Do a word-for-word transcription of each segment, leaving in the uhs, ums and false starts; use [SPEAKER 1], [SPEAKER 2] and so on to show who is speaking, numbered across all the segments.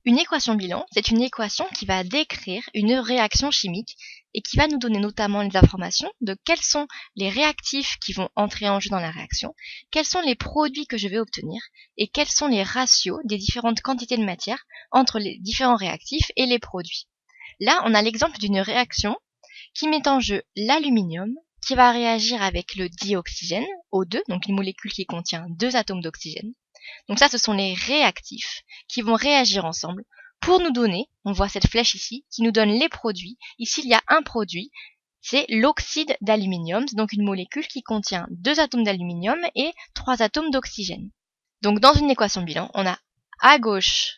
[SPEAKER 1] Une équation bilan, c'est une équation qui va décrire une réaction chimique et qui va nous donner notamment les informations de quels sont les réactifs qui vont entrer en jeu dans la réaction, quels sont les produits que je vais obtenir et quels sont les ratios des différentes quantités de matière entre les différents réactifs et les produits. Là, on a l'exemple d'une réaction qui met en jeu l'aluminium qui va réagir avec le dioxygène, O deux, donc une molécule qui contient deux atomes d'oxygène. Donc ça, ce sont les réactifs qui vont réagir ensemble pour nous donner, on voit cette flèche ici, qui nous donne les produits. Ici, il y a un produit, c'est l'oxyde d'aluminium, donc une molécule qui contient deux atomes d'aluminium et trois atomes d'oxygène. Donc dans une équation bilan, on a à gauche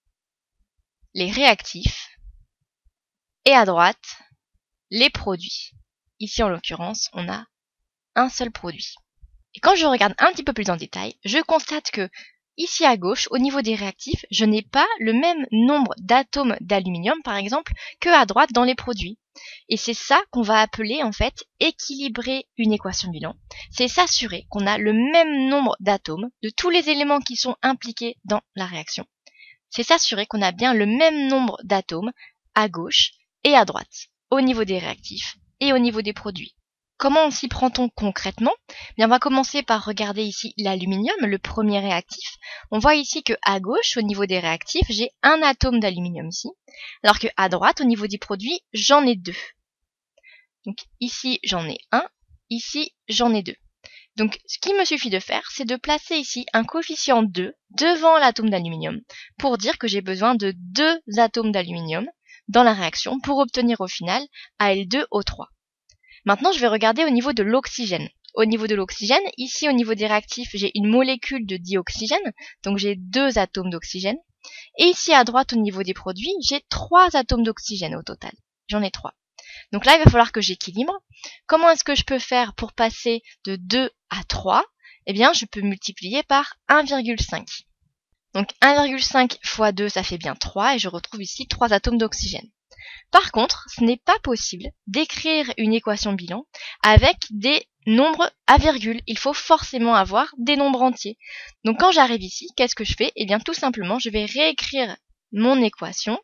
[SPEAKER 1] les réactifs et à droite les produits. Ici, en l'occurrence, on a un seul produit. Et quand je regarde un petit peu plus en détail, je constate que ici à gauche, au niveau des réactifs, je n'ai pas le même nombre d'atomes d'aluminium, par exemple, que à droite dans les produits. Et c'est ça qu'on va appeler, en fait, équilibrer une équation bilan. C'est s'assurer qu'on a le même nombre d'atomes de tous les éléments qui sont impliqués dans la réaction. C'est s'assurer qu'on a bien le même nombre d'atomes à gauche et à droite, au niveau des réactifs et au niveau des produits. Comment s'y prend-on concrètement? Bien, on va commencer par regarder ici l'aluminium, le premier réactif. On voit ici que à gauche, au niveau des réactifs, j'ai un atome d'aluminium ici, alors que à droite, au niveau des produits, j'en ai deux. Donc ici, j'en ai un, ici, j'en ai deux. Donc ce qu'il me suffit de faire, c'est de placer ici un coefficient deux devant l'atome d'aluminium pour dire que j'ai besoin de deux atomes d'aluminium dans la réaction pour obtenir au final A L deux O trois. Maintenant, je vais regarder au niveau de l'oxygène. Au niveau de l'oxygène, ici au niveau des réactifs, j'ai une molécule de dioxygène, donc j'ai deux atomes d'oxygène. Et ici à droite, au niveau des produits, j'ai trois atomes d'oxygène au total. J'en ai trois. Donc là, il va falloir que j'équilibre. Comment est-ce que je peux faire pour passer de deux à trois? Eh bien, je peux multiplier par un virgule cinq. Donc un virgule cinq fois deux, ça fait bien trois, et je retrouve ici trois atomes d'oxygène. Par contre, ce n'est pas possible d'écrire une équation bilan avec des nombres à virgule. Il faut forcément avoir des nombres entiers. Donc quand j'arrive ici, qu'est-ce que je fais? Eh bien tout simplement, je vais réécrire mon équation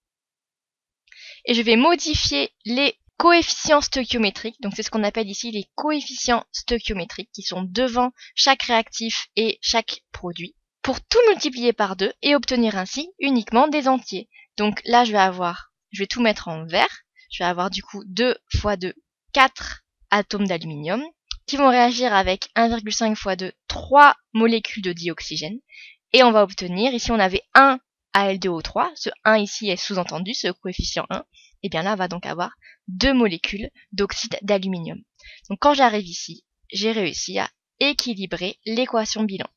[SPEAKER 1] et je vais modifier les coefficients stoichiométriques. Donc c'est ce qu'on appelle ici les coefficients stoichiométriques qui sont devant chaque réactif et chaque produit pour tout multiplier par deux et obtenir ainsi uniquement des entiers. Donc là, je vais avoir Je vais tout mettre en vert. Je vais avoir du coup deux fois deux, quatre atomes d'aluminium qui vont réagir avec un virgule cinq fois deux, trois molécules de dioxygène. Et on va obtenir, ici on avait un A L deux O trois, ce un ici est sous-entendu, ce coefficient un. Et bien là, on va donc avoir deux molécules d'oxyde d'aluminium. Donc quand j'arrive ici, j'ai réussi à équilibrer l'équation bilan.